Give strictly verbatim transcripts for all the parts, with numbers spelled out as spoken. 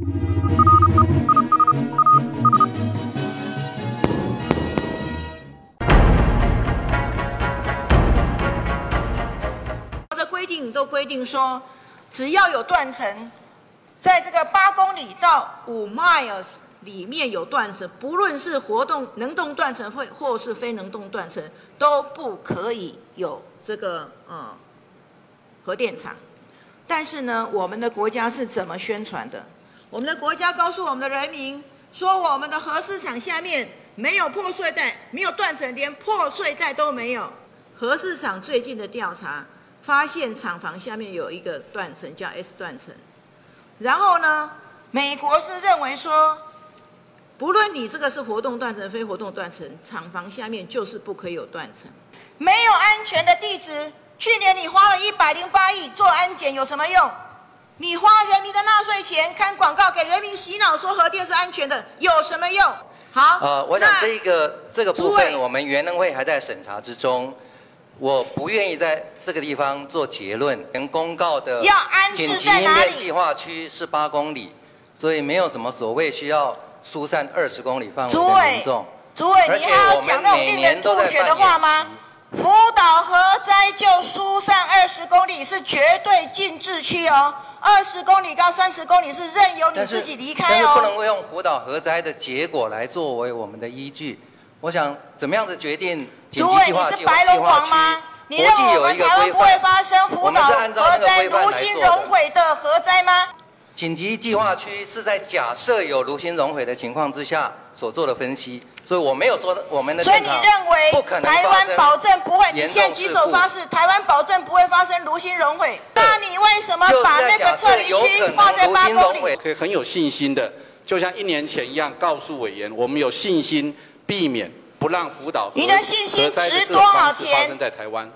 的规定都规定说，只要有断层，在这个八公里到五 miles 里面有断层，不论是活动能动断层或或是非能动断层，都不可以有这个呃核电厂。但是呢，我们的国家是怎么宣传的？我们的国家告诉我们的人民说，我们的核市场下面没有破碎带，没有断层，连破碎带都没有。核市场最近的调查发现，厂房下面有一个断层叫 S 断层。然后呢，美国是认为说，不论你这个是活动断层、非活动断层，厂房下面就是不可以有断层。没有安全的地质，去年你花了一百零八亿做安检有什么用？你花人民的纳税钱看广告，给人民洗脑说核电是安全的，有什么用？好， 呃，我想这个这个部分我们原能会还在审查之中。我不愿意在这个地方做结论。原公告的紧急应变计划区是八公里，所以没有什么所谓需要疏散二十公里范围的民众。 诸位，你还要讲那种令人吐血的话吗？福岛核灾就疏散二十公里是绝对禁制区哦，二十公里到三十公里是任由你自己离开哦。 但是不能用福岛核灾的结果来作为我们的依据。我想怎么样子决定？ 诸位，你是白龙王吗？你认为我们台湾不会发生福岛核灾炉心熔毁的核灾吗？ 紧急计划区是在假设有炉心熔毁的情况之下所做的分析，所以我没有说我们的所以你认为台湾保证不会？你现在举手发誓，台湾保证不会发生炉心熔毁？那你为什么把那个撤离区放在八公里？ 可以很有信心的，就像一年前一样，告诉委员，我们有信心避免。不让福岛核灾的这种方式发生在台湾。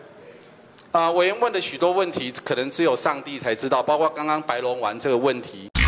啊、呃，委员问的许多问题，可能只有上帝才知道，包括刚刚白龙丸这个问题。